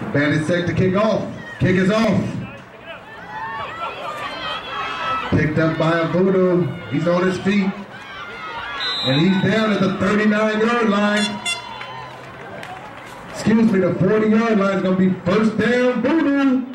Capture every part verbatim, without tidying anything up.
Bandits set to kick off. Kick is off. Picked up by a Voodoo. He's on his feet. And he's down at the thirty-nine yard line. Excuse me, the forty yard line is going to be first down, Voodoo.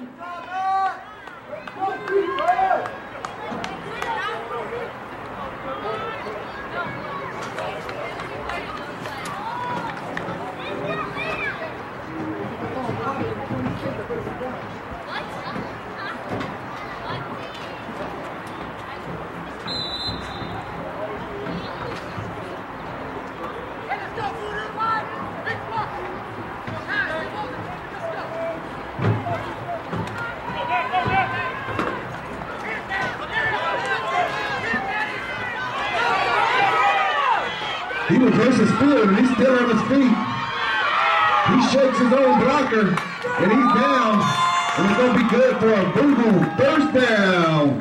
He reverses field and he's still on his feet. He shakes his own blocker and he's down. And it's going to be good for a Voodoo first down.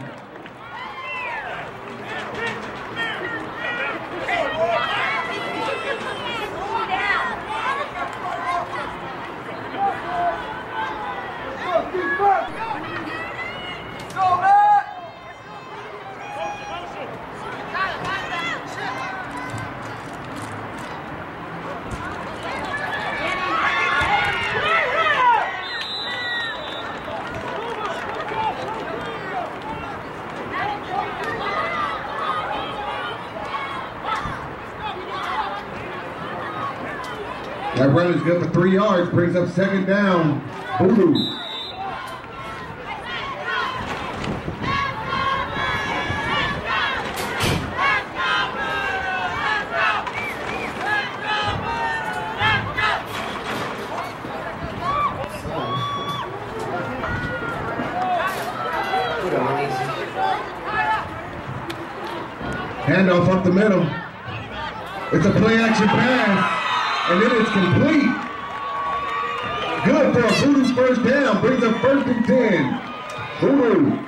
That run is good for three yards, brings up second down, Voodoo. Handoff up the middle. It's a play action pass. And then it's complete. Good for a Voodoo first down. Brings up first and ten. Voodoo.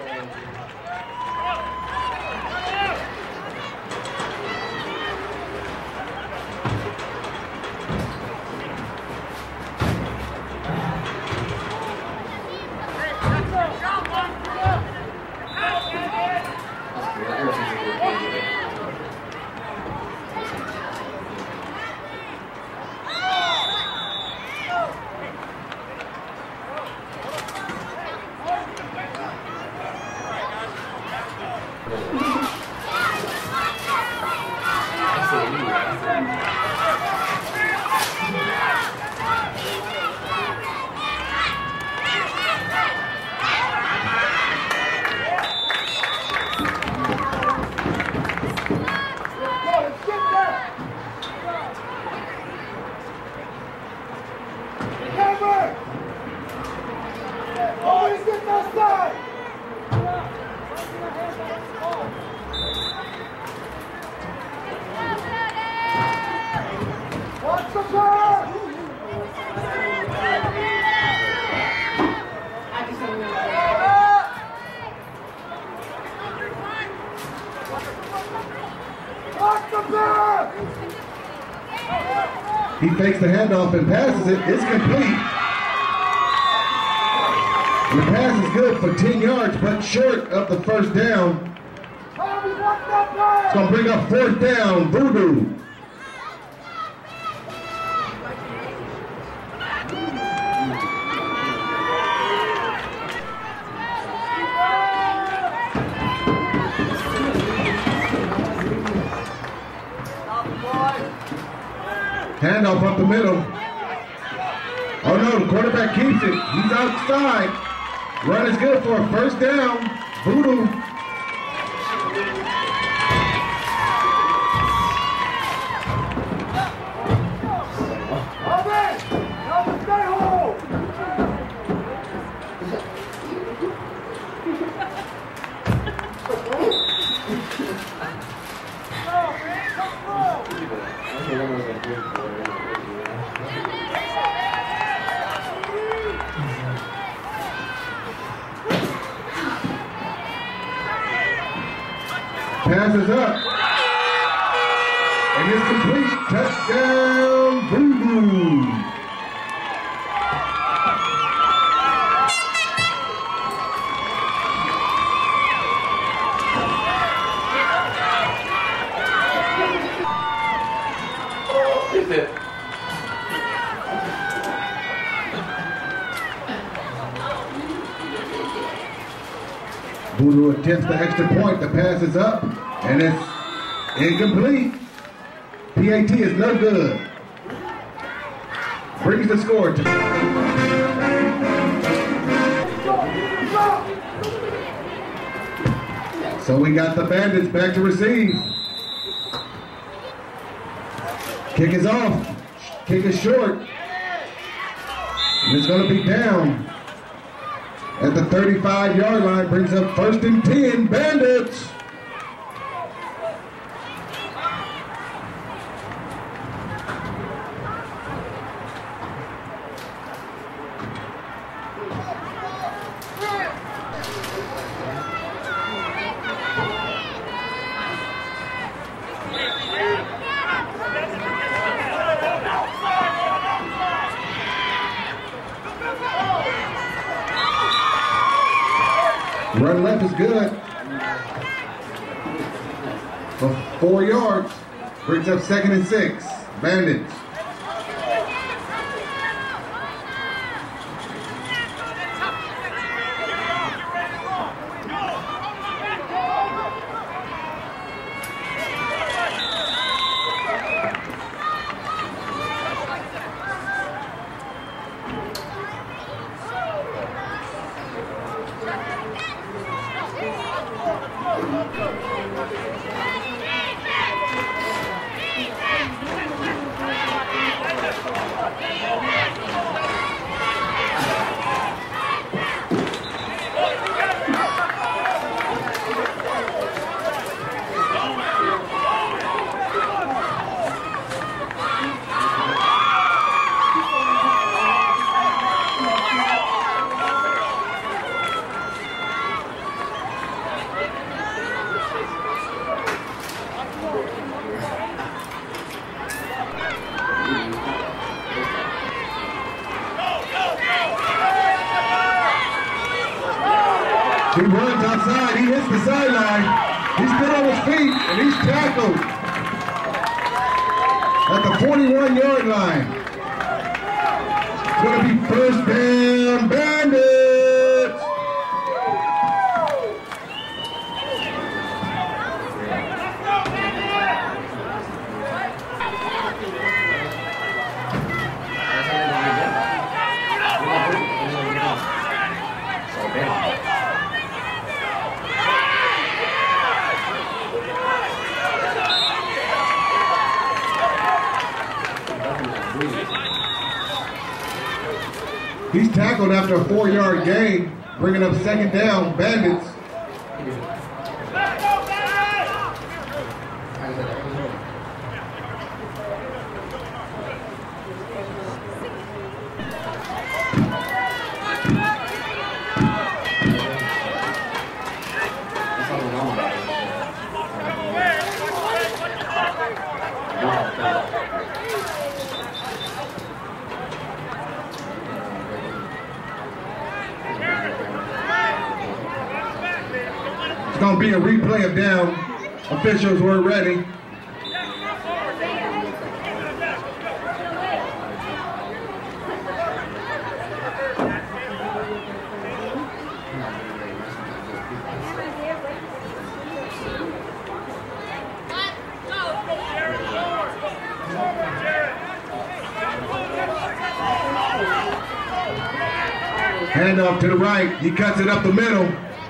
He fakes the handoff and passes it. It's complete. The pass is good for ten yards, but short of the first down. It's going to bring up fourth down, Voodoo. Handoff up the middle. Oh no, the quarterback keeps it. He's outside. Run is good for a first down. Voodoo. Passes up. And it's complete. Touchdown, Voodoo. That's it. Voodoo attempts the extra point. The pass is up, and it's incomplete. P A T is no good. Brings the score to... So we got the Bandits back to receive. Kick is off. Kick is short. And it's going to be down at the thirty-five yard line. Brings up first and ten, Bandits. Run left is good for four yards. Brings up second and six. Bandits. He runs outside, he hits the sideline. He's still on his feet, and he's tackled at the forty-one yard line. It's going to be first down, Bandits. He's tackled after a four yard gain, bringing up second down, Bandits. It's going to be a replay of down. Officials were ready. Handoff to the right. He cuts it up the middle.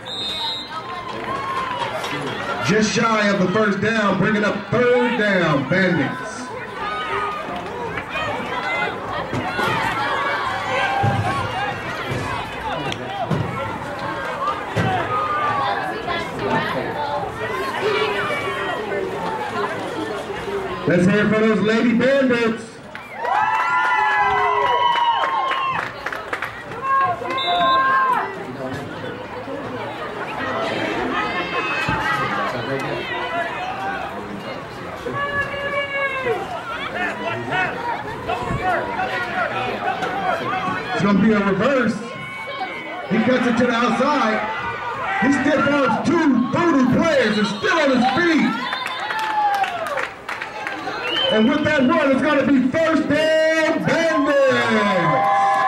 Just shy of the first down, bringing up third down, Bandits. Let's hear it for those Lady Bandits. It's going to be a reverse. He cuts it to the outside. He stiff arms two Voodoo players and still on his feet. And with that run, it's going to be first down, Bandits.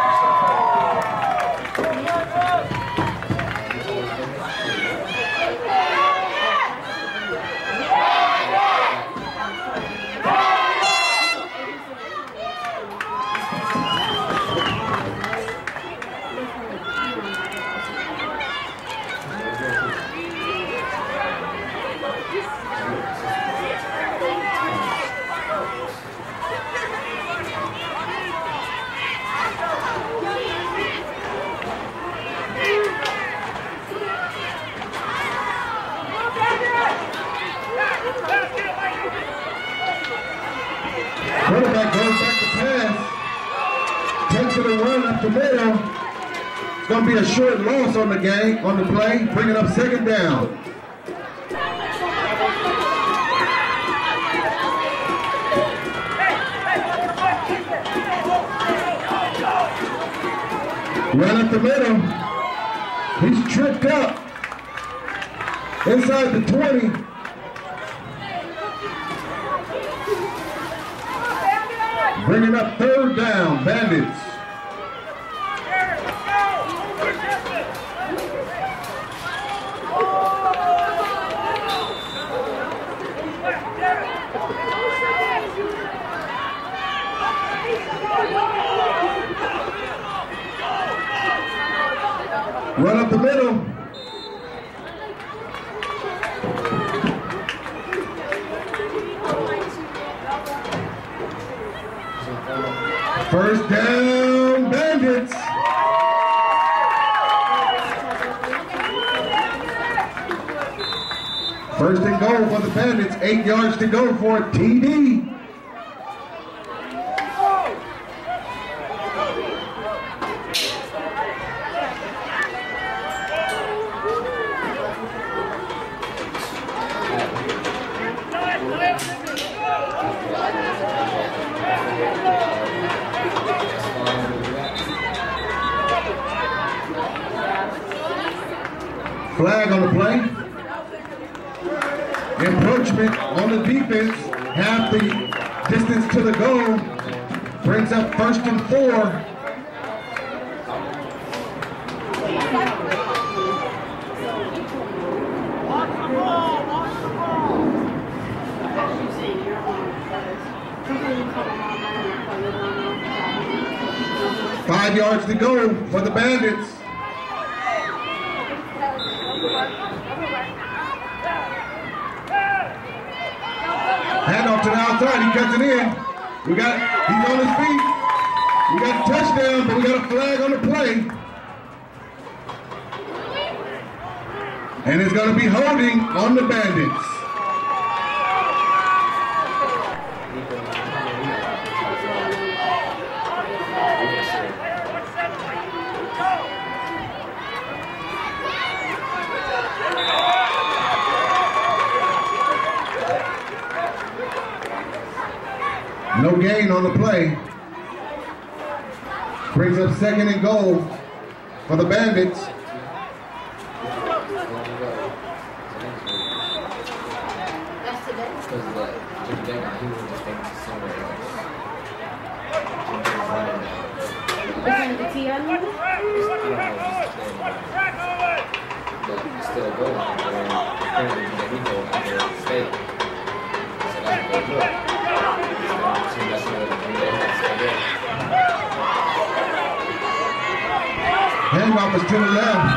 Quarterback goes back to pass, takes it and run up the middle. It's going to be a short loss on the game, on the play, bringing up second down. Run up the middle. He's tripped up inside the twenty. Bringing up third down, Bandits. Run up the middle. First down, Bandits. First and goal for the Bandits. Eight yards to go for a T D. Flag on the play. Encroachment on the defense. Half the distance to the goal. Brings up first and four. Five yards to go for the Bandits. Handoff to the outside, he cuts it in. We got, he's on his feet. We got a touchdown, but we got a flag on the play. And it's going to be holding on the Bandits. No gain on the play. Brings up second and goal for the Bandits. Handoff is to the left.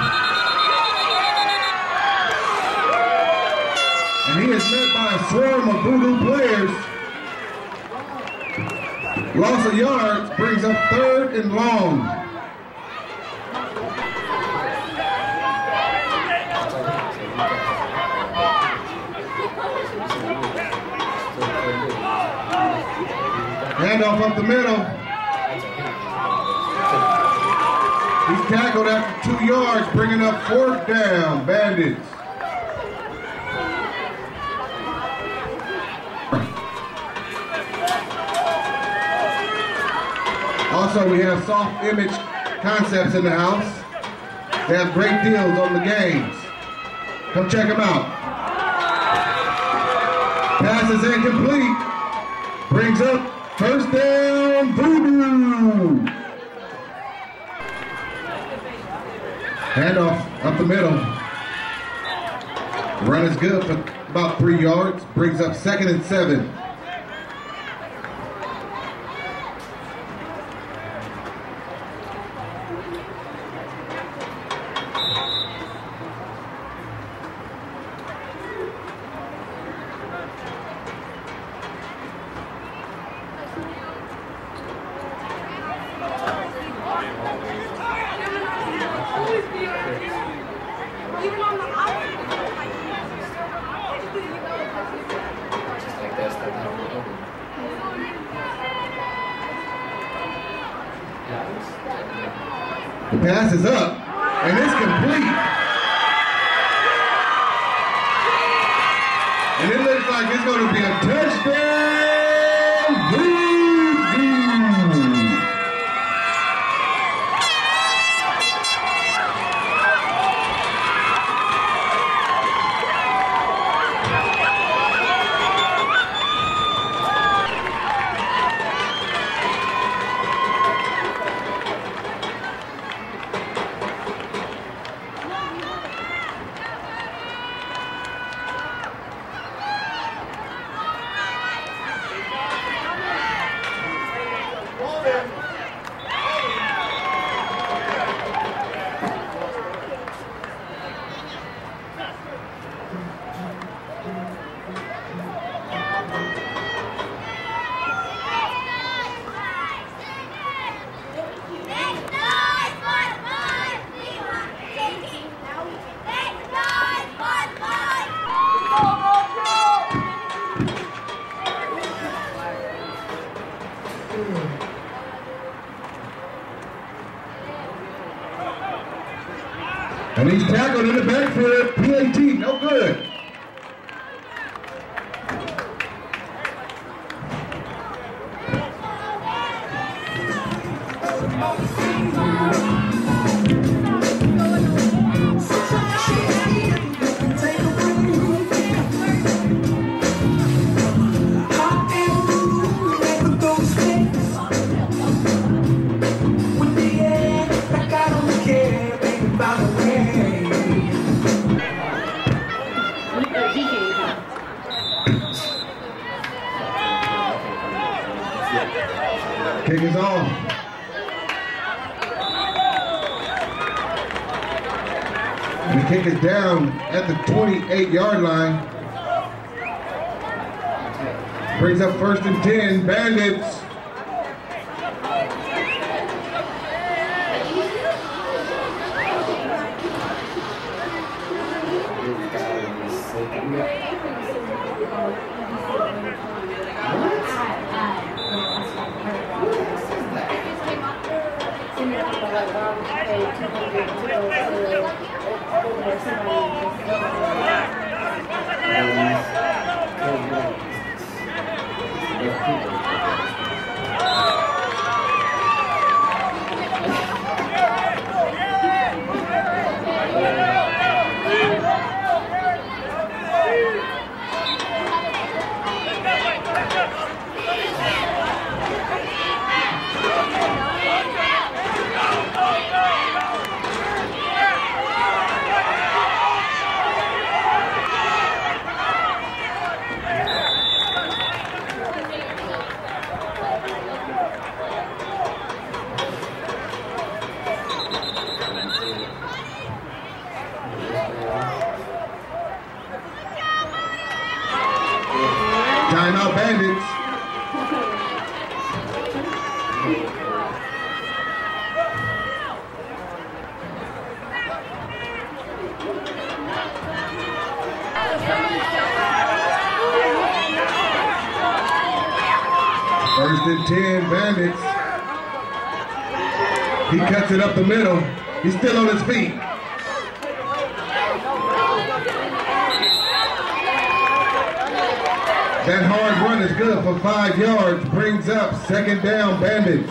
And he is met by a swarm of Voodoo players. Loss of yards brings up third and long. Handoff up the middle. He's tackled after two yards, bringing up fourth down, Bandits. Also, we have Soft Image Concepts in the house. They have great deals on the games. Come check them out. Pass is incomplete. brings up first down, Voodoo. Handoff up the middle. Run is good for about three yards. Brings up second and seven. The pass is up, and it's complete. And it looks like it's going to be a touchdown. Voodoo. And he's tackled in the backfield. P A T, no good. Kick is off. The kick is down at the twenty-eight yard line. Brings up first and ten, Bandits. Timeout, Bandits. First and ten, Bandits. He cuts it up the middle. He's still on his feet. That hard run is good for five yards. Brings up second down, Bandits.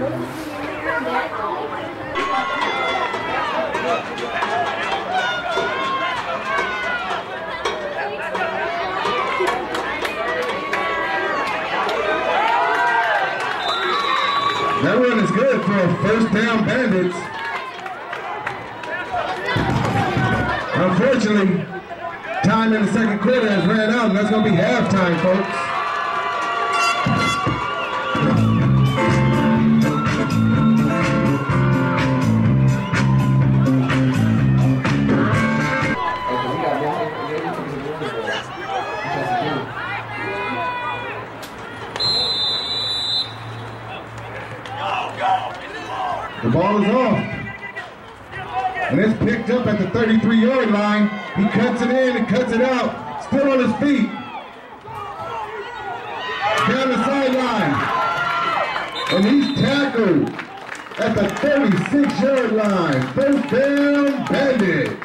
That run is good for a first down Bandits. Unfortunately, time in the second quarter has ran out, and that's going to be halftime, folks. The ball is off, and it's picked up at the thirty-three yard line. He cuts it in and cuts it out, still on his feet. Down the sideline, and he's tackled at the thirty-six yard line. First down, Bandits.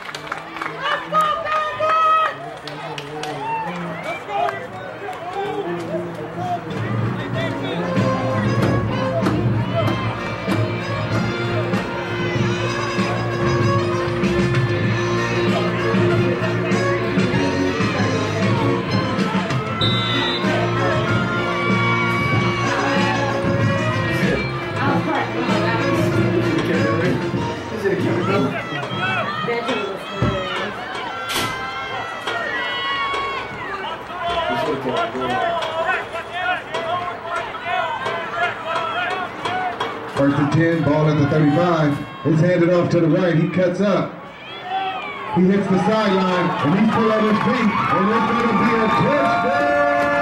First and ten, ball at the thirty-five. It's handed off to the right. He cuts up. He hits the sideline, and he's still on his feet. And it's going to be a touchdown!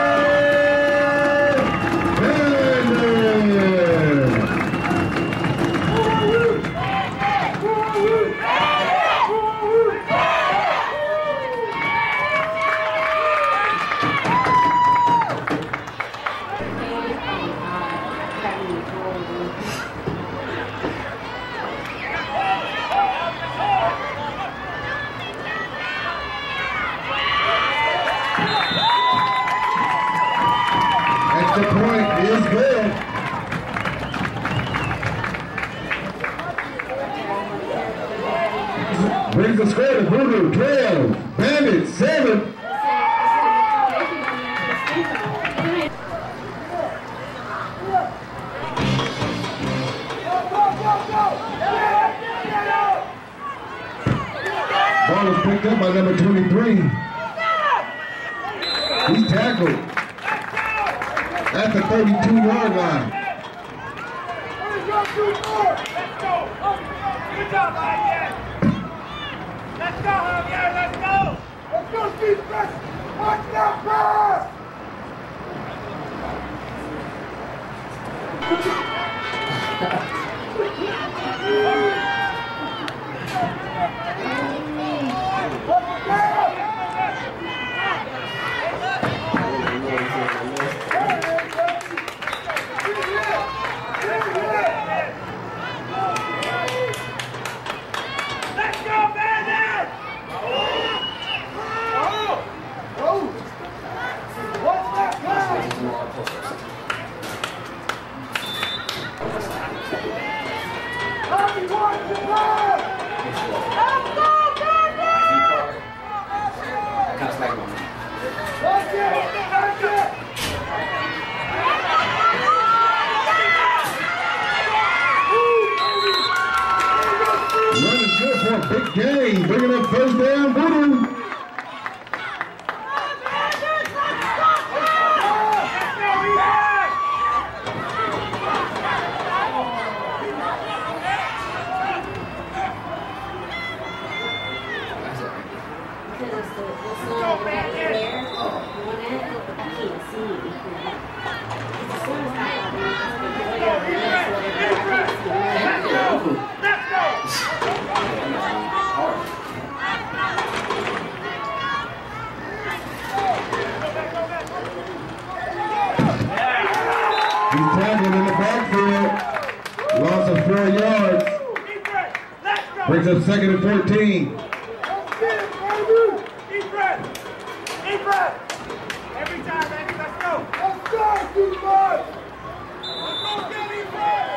The point is good. Brings the score to Voodoo, twelve, Bandits, seven. Ball is picked up by number twenty-three. He's tackled at the thirty-two yard line. Let's go! Good job, Javier! Let's go, Javier! Let's go! Let's go, defense! Watch that pass! Running good for a big game, bringing up first down, Voodoo. He's tackled in the backfield. Loss of four yards. Brings up second and fourteen. Every time, baby, let's go. Let's go, defense. Let's go, get defense.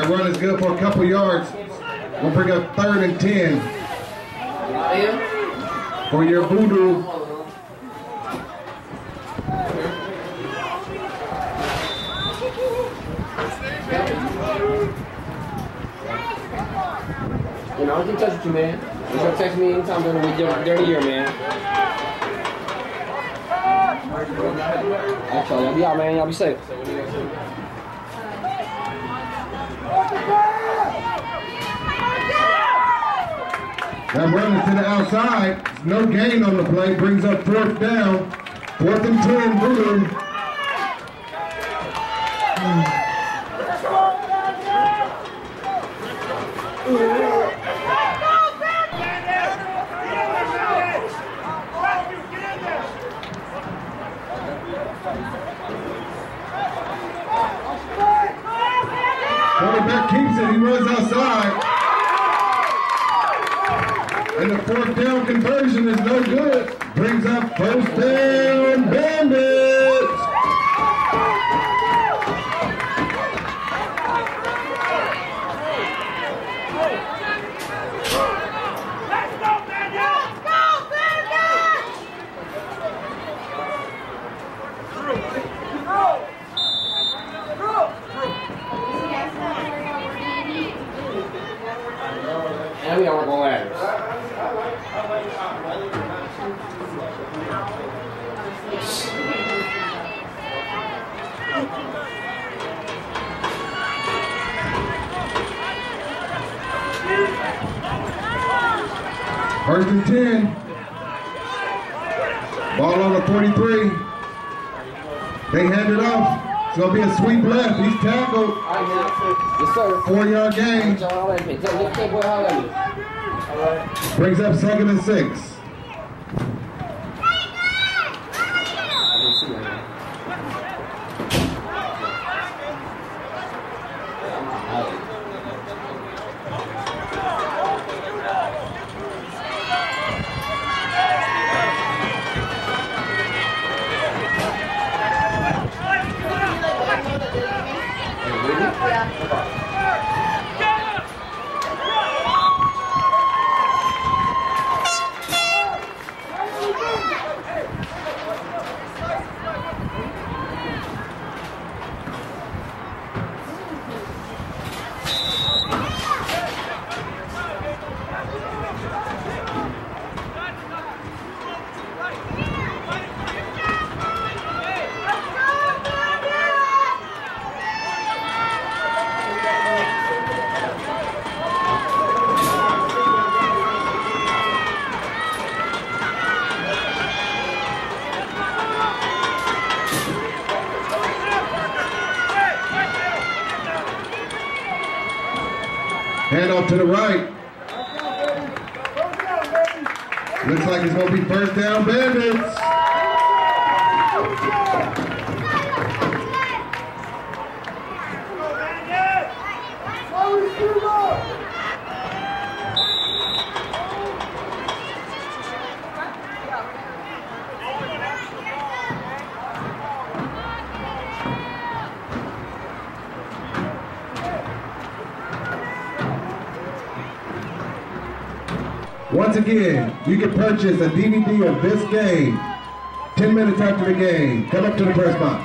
That run is good for a couple yards. We'll bring up third and ten for your voodoo. You know, I can touch with you, man. You can text me anytime during the week, during the year, man. Actually, y'all be out, man. Y'all be safe. That run is to the outside. No gain on the play. Brings up fourth down. Fourth and ten, voodoo. Quarterback keeps it. He runs outside. And the fourth down conversion is no good. Brings up first down, Bandits. Let's go, Bandits! Let's go, Bandits! And we are going ladders. First and ten. Ball on the forty-three. They hand it off. It's going to be a sweep left. He's tackled. Yes, sir. Four-yard gain. Brings up second and six. Hand off to the right. Looks like it's going to be first down, Bandits. Once again, you can purchase a D V D of this game ten minutes after the game. Come up to the press box.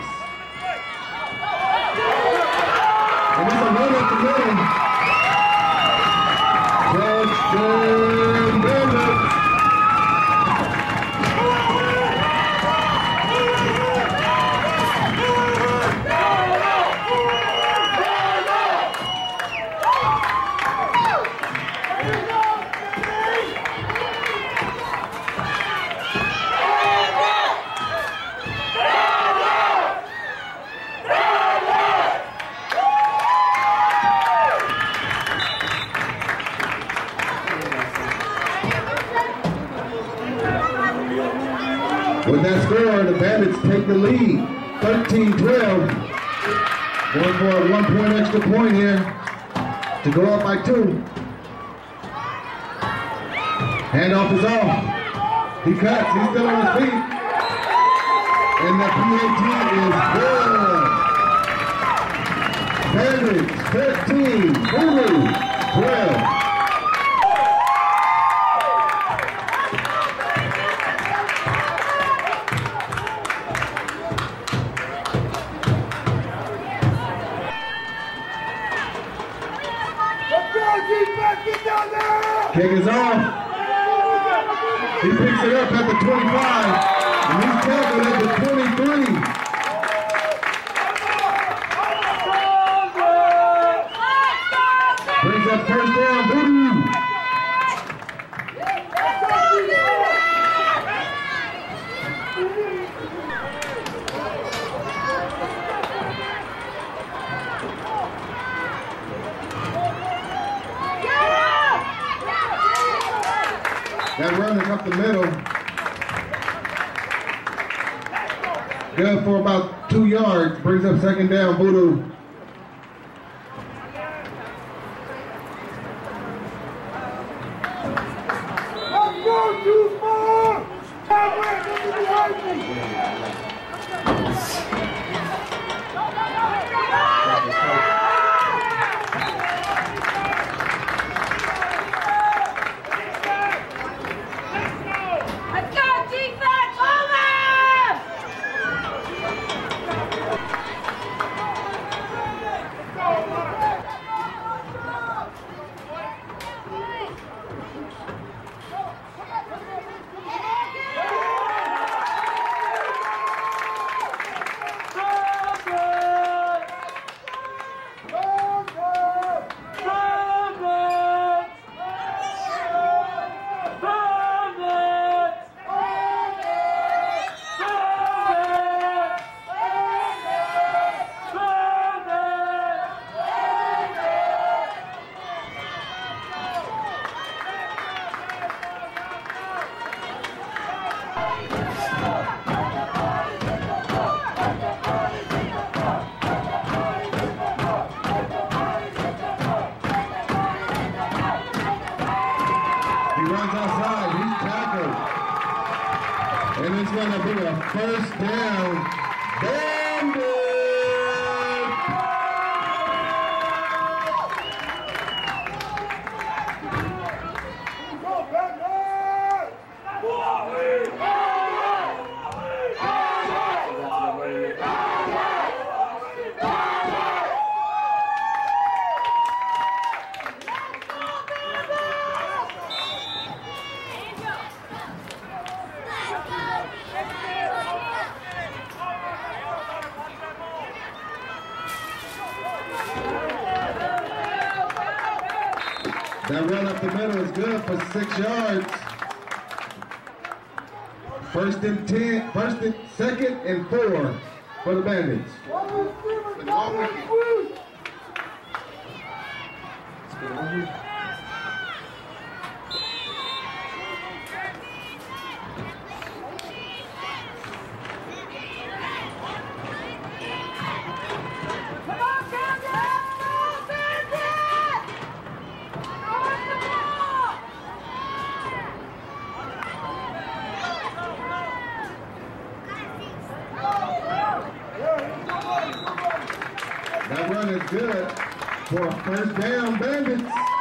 And it's a run up the middle. Touchdown, Bandits. With that score, the Bandits take the lead, thirteen twelve. Going for a one-point extra point here to go up by two. Handoff is off. He cuts. He's still on his feet. And the P A T is good. Bandits fifteen, Voodoo twelve. Kick is off. He picks it up at the twenty-five, and he's tackled at the twenty-three. Brings up first down, Voodoo. That run is up the middle. Good for about two yards. Brings up second down, Voodoo. Let's go, too far! Come back, let me behind me! And it's going to be a first down. Bandits! That run up the middle is good for six yards. First and ten, first and second and four for the Bandits. That run is good for a first down, Bandits.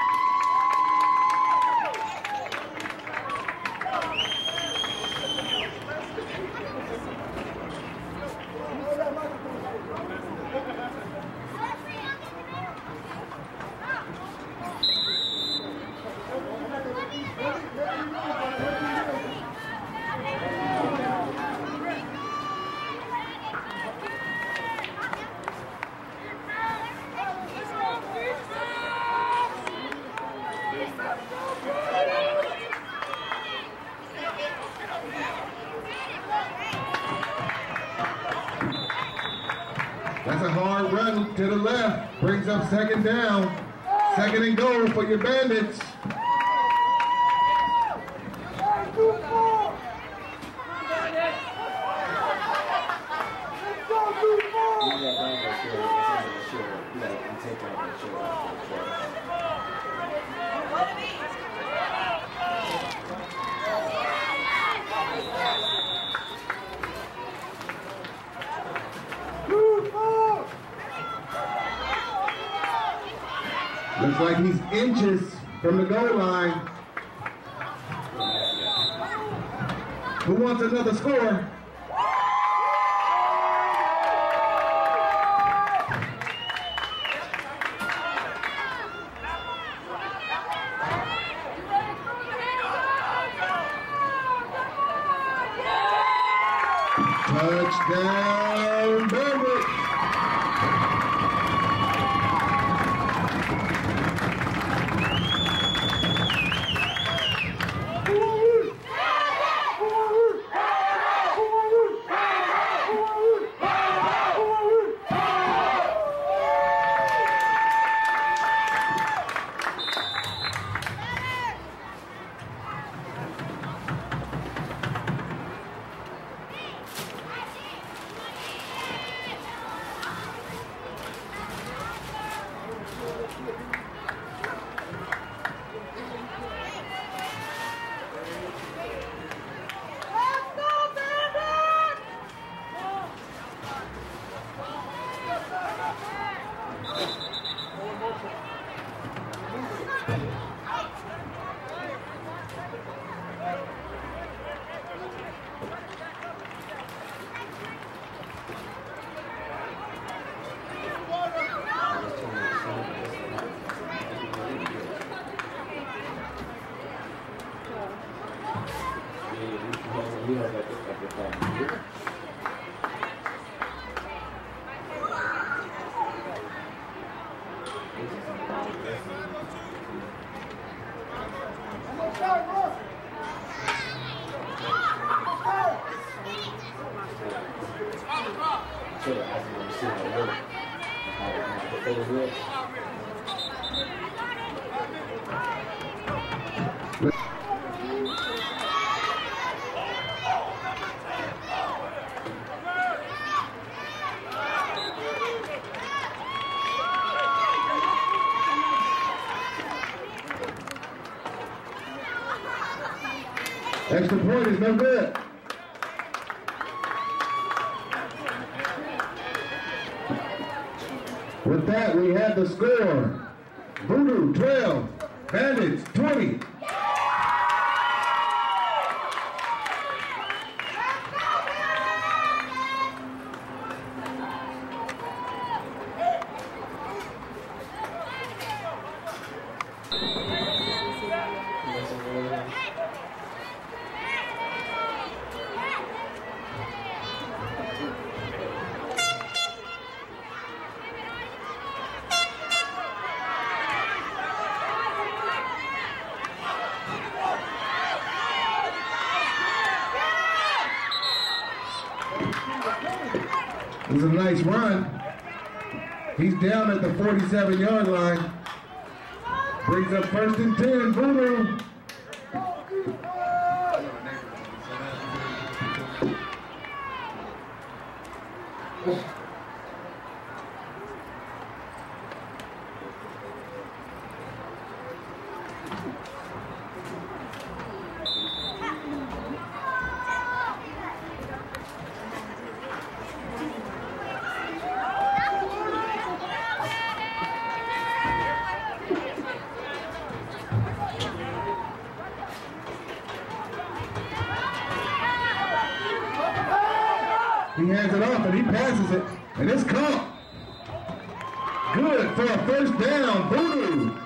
That's a hard run to the left. Brings up second down. Second and goal for your Bandits. Looks like he's inches from the goal line. Who wants another score? Touchdown, Bandits! Extra point is no good. With that, we have the score. Voodoo twelve, Bandits twenty. It was a nice run. He's down at the forty-seven yard line. Brings up first and ten, Voodoo. He hands it off and he passes it, and it's caught. Good for a first down, Voodoo.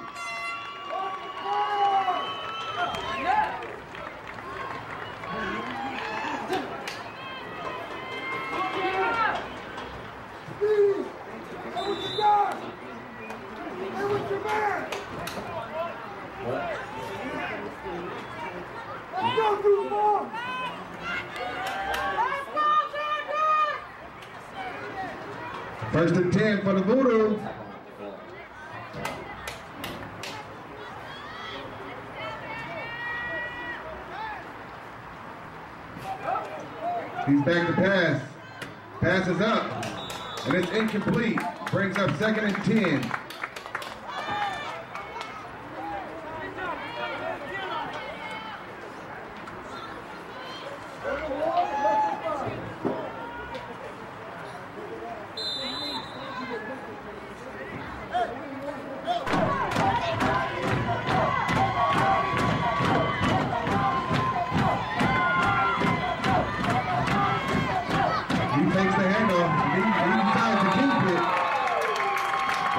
First and ten for the Voodoo. He's back to pass. Passes up. And it's incomplete. Brings up second and ten.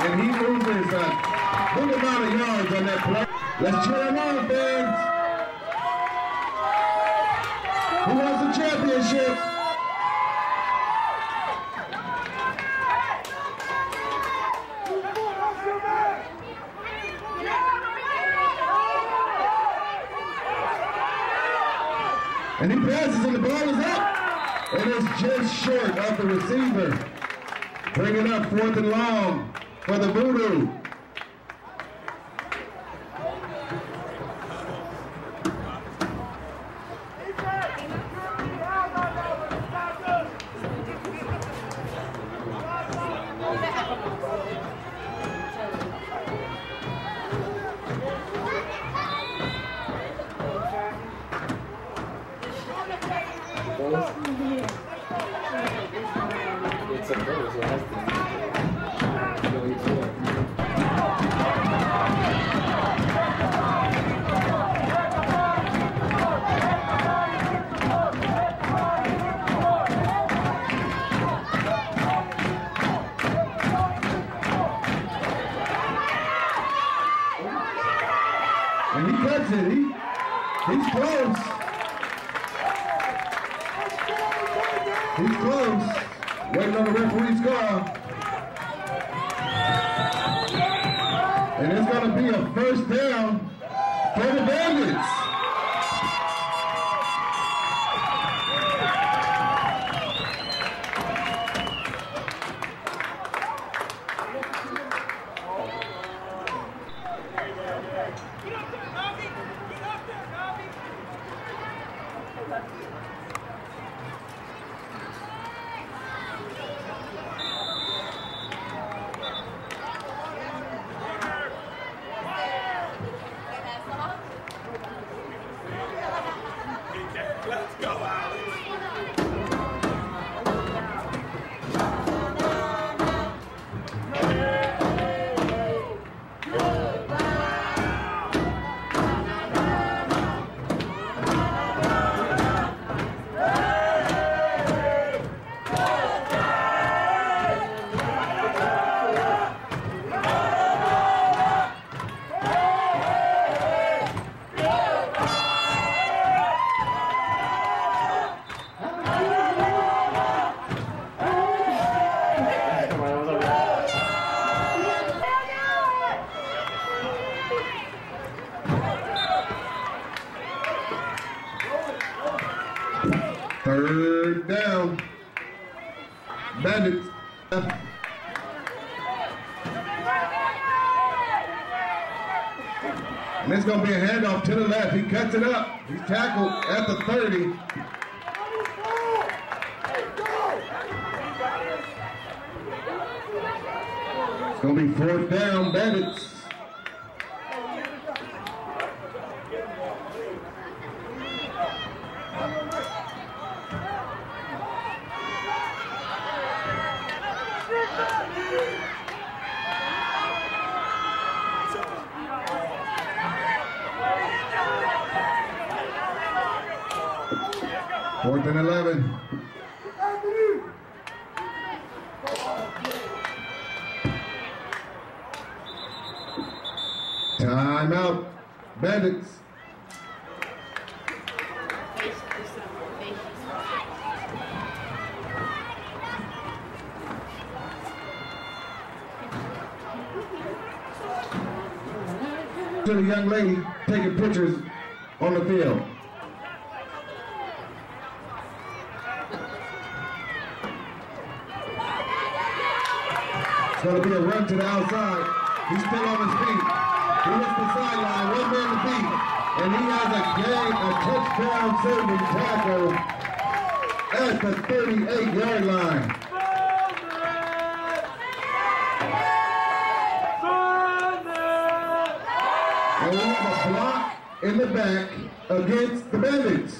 And he loses a good amount of yards on that play. Let's cheer him on, fans. Who wants the championship? And he passes and the ball is up. It is just short of the receiver. Bringing up fourth and long for the Voodoo. It's a goal, so it has to go into it. And he cuts it. He, he's close. He's close. Waiting on the referee's call. And it's going to be a first down for the Bandits. Let's go, Alex. Third down. Bandits. And it's going to be a handoff to the left. He cuts it up. He's tackled at the thirty. It's going to be fourth down, Bandits. Fourth and eleven. Timeout, Bandits. To the young lady taking pictures on the field. It's going to be a run to the outside. He's still on his feet. He hits the sideline, one man to beat. And he has a game, a touchdown saving tackle at the thirty-eight yard line. And we have a block in the back against the Bandits.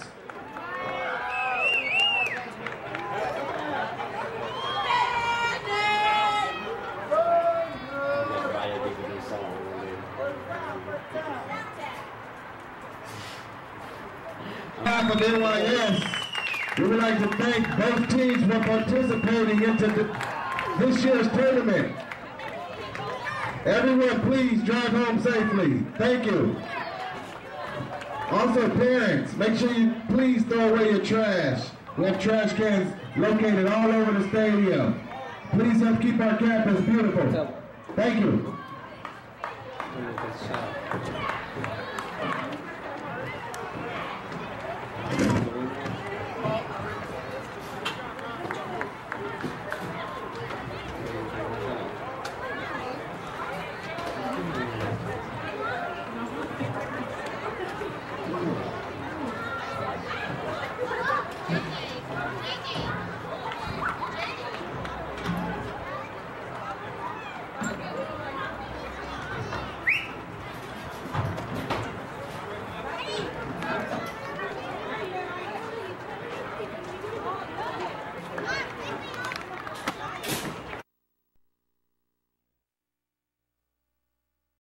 Half of N Y S, we would like to thank both teams for participating into the, this year's tournament. Everyone, please drive home safely. Thank you. Also, parents, make sure you please throw away your trash. We have trash cans located all over the stadium. Please help keep our campus beautiful. Thank you.